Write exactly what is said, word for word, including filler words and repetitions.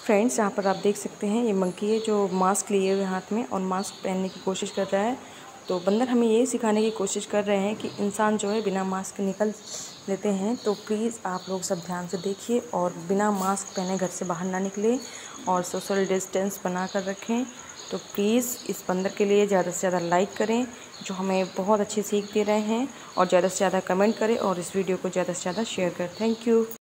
Friends, यहाँ पर आप देख सकते हैं ये मंकी है जो मास्क लिए हुए हाथ में और मास्क पहनने की कोशिश कर रहा है। तो बंदर हमें ये सिखाने की कोशिश कर रहे हैं कि इंसान जो है बिना मास्क निकल लेते हैं। तो प्लीज़ आप लोग सब ध्यान से देखिए और बिना मास्क पहने घर से बाहर ना निकलें और सोशल डिस्टेंस बना कर रखें। तो प्लीज़ इस बंदर के लिए ज़्यादा से ज़्यादा लाइक करें जो हमें बहुत अच्छी सीख दे रहे हैं, और ज़्यादा से ज़्यादा कमेंट करें और इस वीडियो को ज़्यादा से ज़्यादा शेयर करें। Thank you.